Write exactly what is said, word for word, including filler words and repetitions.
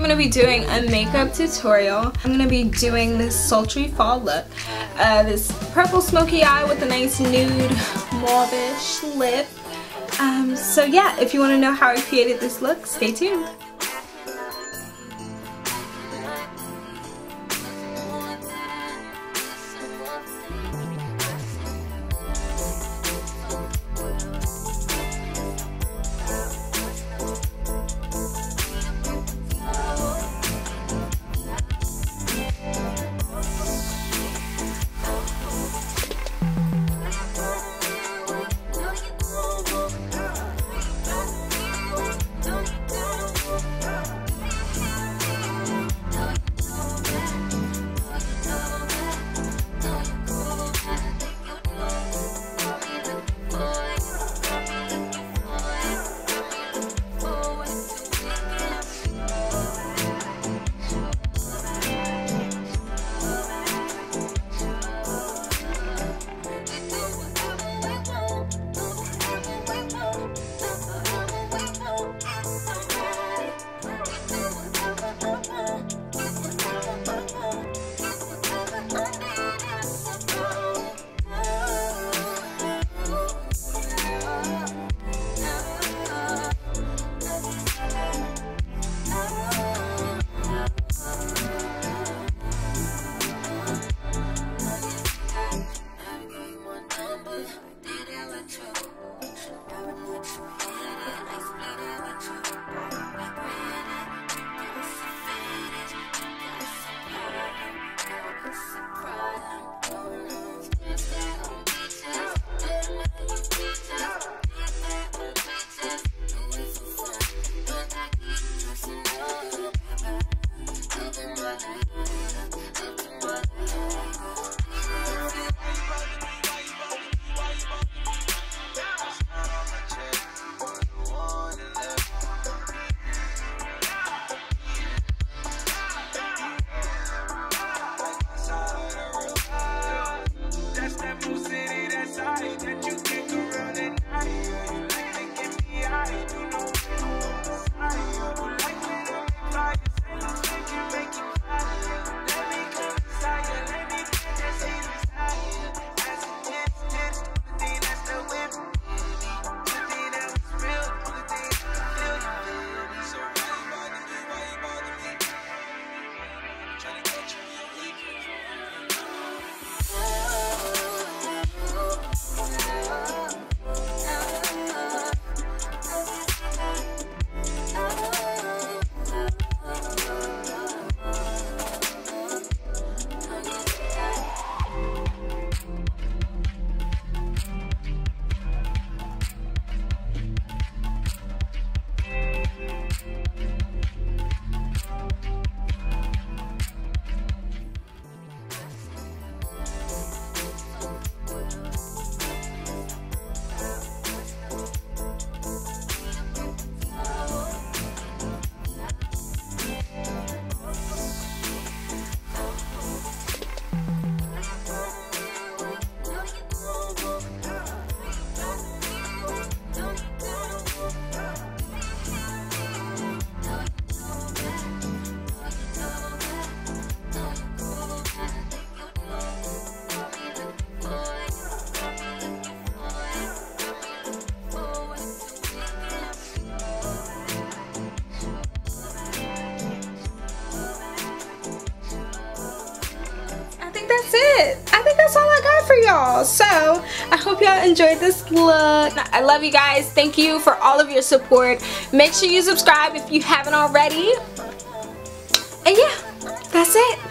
going to be doing a makeup tutorial. I'm going to be doing this sultry fall look. Uh, this purple smoky eye with a nice nude mauve-ish lip. Um, so yeah, if you want to know how I created this look, stay tuned. That's it. I think that's all I got for y'all. So I hope y'all enjoyed this look. I love you guys. Thank you for all of your support. Make sure you subscribe if you haven't already. And yeah, that's it.